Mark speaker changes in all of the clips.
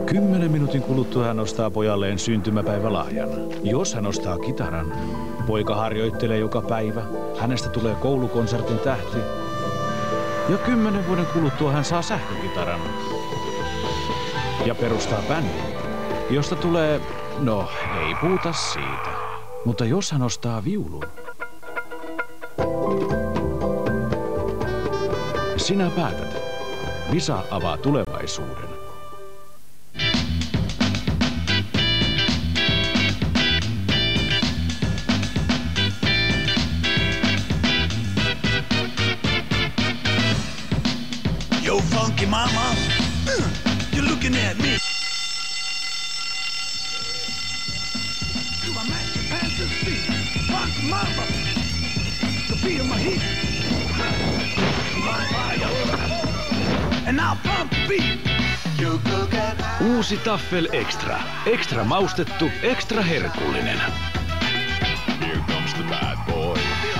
Speaker 1: 10 minuutin kuluttua hän ostaa pojalleen syntymäpäivälahjan. Jos hän ostaa kitaran, poika harjoittelee joka päivä. Hänestä tulee koulukonsertin tähti. Ja 10 vuoden kuluttua hän saa sähkökitaran. Ja perustaa bändin, josta tulee, no ei puhuta siitä. Mutta jos hän ostaa viulun, sinä päätät. Visa avaa tulevaisuuden.
Speaker 2: Yo, funky mama, you're looking at me. Do I match your pants and feet? Funky mama, the beat of my heat. My fire, and I'll pump the beat. You cook at
Speaker 1: Uusi Taffel Extra. Ekstra maustettu, ekstra herkullinen.
Speaker 2: Here comes the bad boy.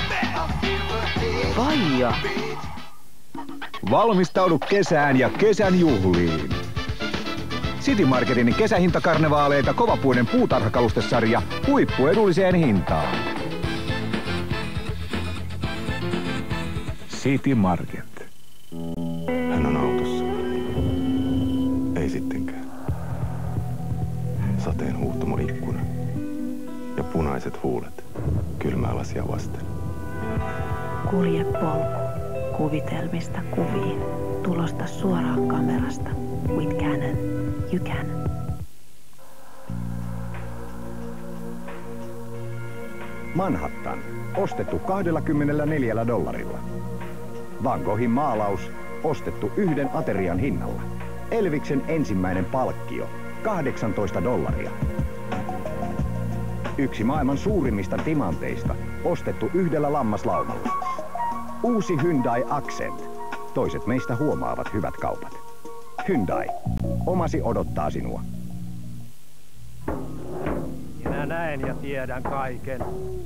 Speaker 3: Faija.
Speaker 4: Valmistaudu kesään ja kesän juhliin. City Marketin kesähintakarnevaaleita kovapuinen puutarhakalustesarja huippuedulliseen hintaan. City Market.
Speaker 5: Hän on autossa. Ei sittenkään. Sateen huuhtoma ikkuna. Ja punaiset huulet kylmää lasia vasten.
Speaker 6: Kulje polku. Kuvitelmista kuviin. Tulosta suoraan kamerasta. With Canon. You can.
Speaker 4: Manhattan. Ostettu $24. Van Goghin maalaus. Ostettu 1 aterian hinnalla. Elviksen ensimmäinen palkkio. $18. Yksi maailman suurimmista timanteista. Ostettu 1 lammaslaumalla. Uusi Hyundai Accent. Toiset meistä huomaavat hyvät kaupat. Hyundai. Omasi odottaa sinua.
Speaker 7: Minä näen ja tiedän kaiken.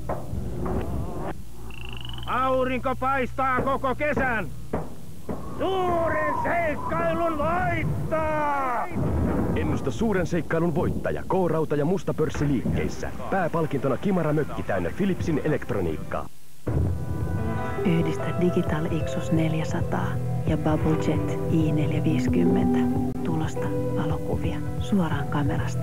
Speaker 7: Aurinko paistaa koko kesän. Suuren seikkailun voittaa!
Speaker 8: Ennusta suuren seikkailun voittaja. K-rauta ja musta pörssi liikkeissä. Pääpalkintona kimara mökki täynnä Philipsin elektroniikkaa.
Speaker 6: Yhdistä Digital Ixus 400 ja Bubble Jet i450. Tulosta valokuvia suoraan kamerasta.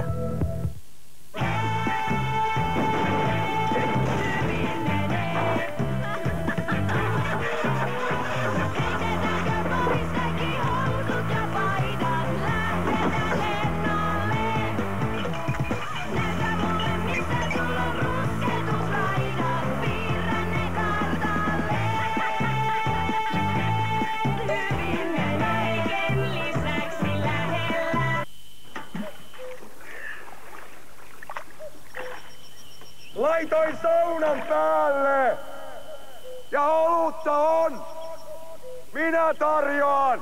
Speaker 7: Laitoin saunan päälle! Ja olutta on! Minä tarjoan!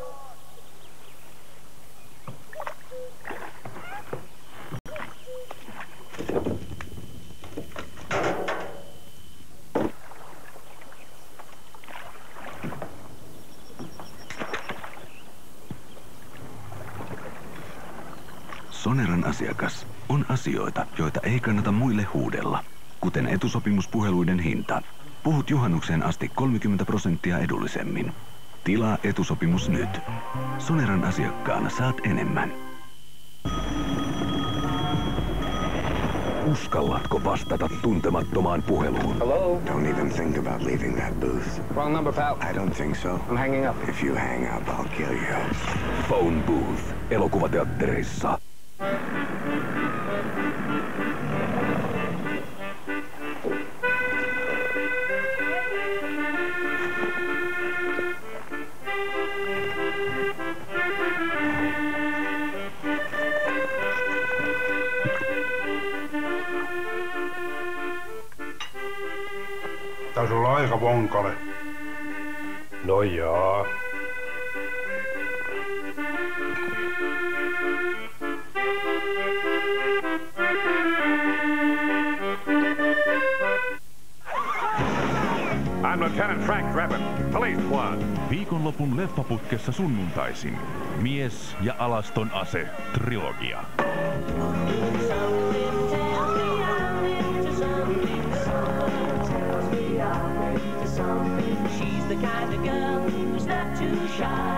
Speaker 9: Soneran asiakas on asioita, joita ei kannata muille huudella, kuten etusopimuspuheluiden hinta. Puhut juhannukseen asti 30% edullisemmin. Tilaa etusopimus nyt. Soneran asiakkaana saat enemmän.
Speaker 8: Uskallatko vastata tuntemattomaan puheluun?
Speaker 5: Hello? Don't even think about leaving that booth.
Speaker 7: Wrong number, pal.
Speaker 5: I don't think so.
Speaker 7: I'm hanging up.
Speaker 5: If you hang up, I'll kill you.
Speaker 8: Phone Booth. Elokuvateattereissa.
Speaker 10: Taisi olla aika vonkale.
Speaker 8: No jaa.
Speaker 7: I'm
Speaker 3: Lieutenant Frank Drebin, Police Squad.
Speaker 11: Viikonlopun leffaputkessa sunnuntaisin. Mies ja alaston ase trilogia.
Speaker 12: She's the kind of girl who's not too shy.